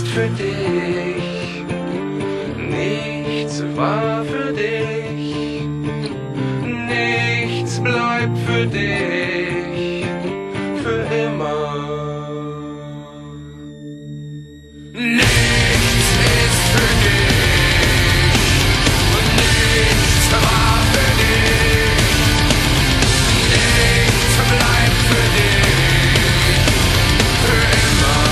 ist für dich, nichts war für dich, nichts bleibt für dich, für immer. Nichts ist für dich und nichts war für dich, nichts bleibt für dich, für immer.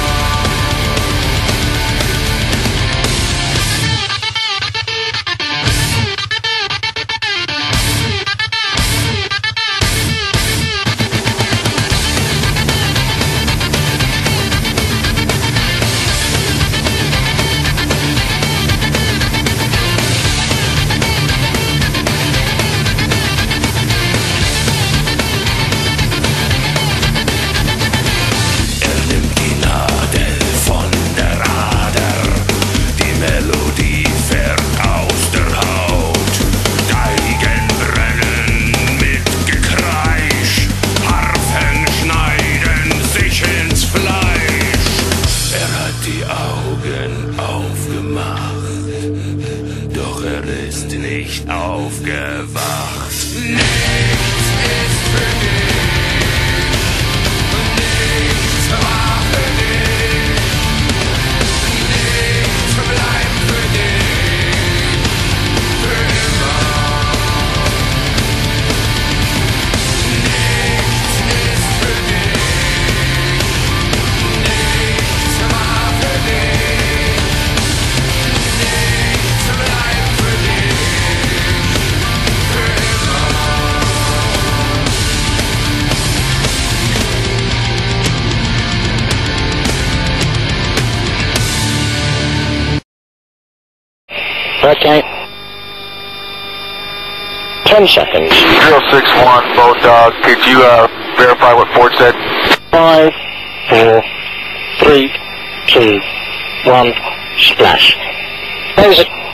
Doch er ist nicht aufgewacht. Nichts ist für dich und nichts war für dich, nichts bleibt für dich, für immer. Nichts ist für dich, nichts war für dich, nichts bleibt für dich, für immer. Okay. 10 seconds. 061, Bulldog. Could you verify what Ford said? 5, 4, 3, 2, 1, splash. There's it.